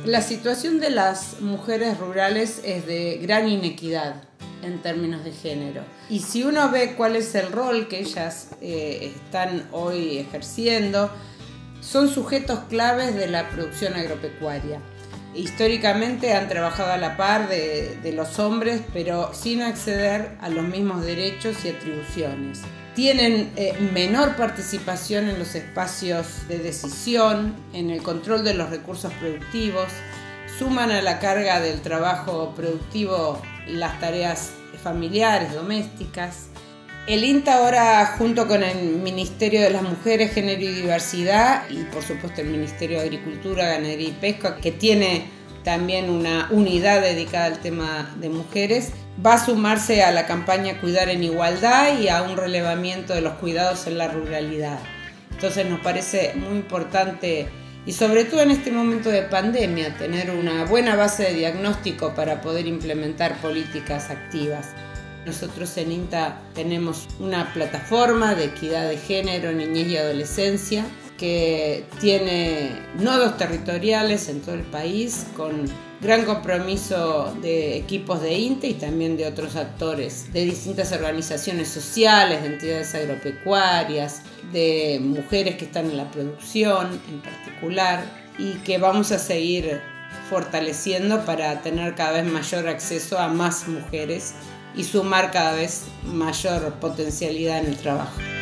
La situación de las mujeres rurales es de gran inequidad en términos de género. Y si uno ve cuál es el rol que ellas están hoy ejerciendo, son sujetos claves de la producción agropecuaria. Históricamente han trabajado a la par de los hombres, pero sin acceder a los mismos derechos y atribuciones. Tienen menor participación en los espacios de decisión, en el control de los recursos productivos, suman a la carga del trabajo productivo las tareas familiares, domésticas. El INTA ahora, junto con el Ministerio de las Mujeres, Género y Diversidad, y por supuesto el Ministerio de Agricultura, Ganadería y Pesca, que tiene también una unidad dedicada al tema de mujeres, va a sumarse a la campaña Cuidar en Igualdad y a un relevamiento de los cuidados en la ruralidad. Entonces nos parece muy importante, y sobre todo en este momento de pandemia, tener una buena base de diagnóstico para poder implementar políticas activas. Nosotros en INTA tenemos una plataforma de equidad de género, niñez y adolescencia que tiene nodos territoriales en todo el país con gran compromiso de equipos de INTA y también de otros actores, de distintas organizaciones sociales, de entidades agropecuarias, de mujeres que están en la producción en particular, y que vamos a seguir fortaleciendo para tener cada vez mayor acceso a más mujeres y sumar cada vez mayor potencialidad en el trabajo.